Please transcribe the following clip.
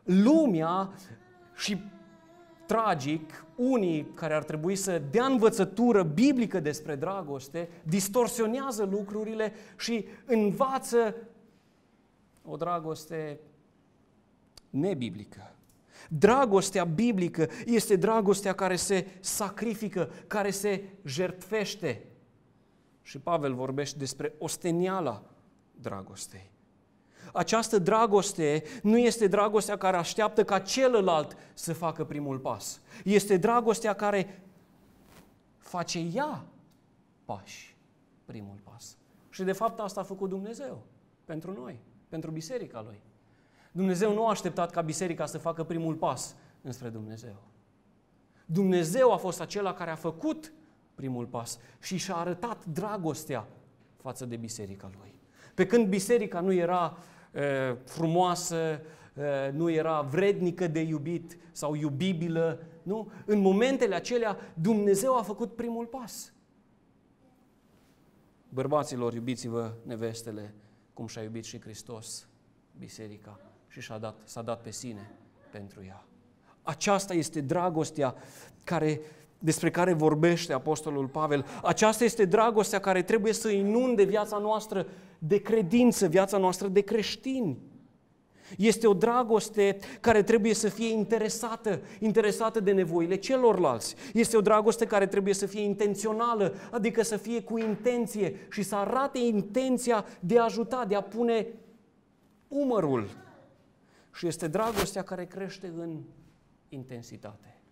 lumea și tragic, unii care ar trebui să dea învățătură biblică despre dragoste, distorsionează lucrurile și învață o dragoste nebiblică. Dragostea biblică este dragostea care se sacrifică, care se jertfește. Și Pavel vorbește despre osteniala dragostei. Această dragoste nu este dragostea care așteaptă ca celălalt să facă primul pas. Este dragostea care face ea pași, primul pas. Și de fapt asta a făcut Dumnezeu pentru noi, pentru biserica Lui. Dumnezeu nu a așteptat ca biserica să facă primul pas înspre Dumnezeu. Dumnezeu a fost acela care a făcut primul pas și și-a arătat dragostea față de biserica Lui. Pe când biserica nu era frumoasă, nu era vrednică de iubit sau iubibilă, nu? În momentele acelea Dumnezeu a făcut primul pas. Bărbaților, iubiți-vă nevestele, cum și-a iubit și Hristos biserica și s-a dat pe sine pentru ea. Aceasta este dragostea despre care vorbește Apostolul Pavel. Aceasta este dragostea care trebuie să inunde viața noastră de credință, viața noastră de creștini. Este o dragoste care trebuie să fie interesată de nevoile celorlalți. Este o dragoste care trebuie să fie intențională, adică să fie cu intenție și să arate intenția de a ajuta, de a pune umărul. Și este dragostea care crește în intensitate.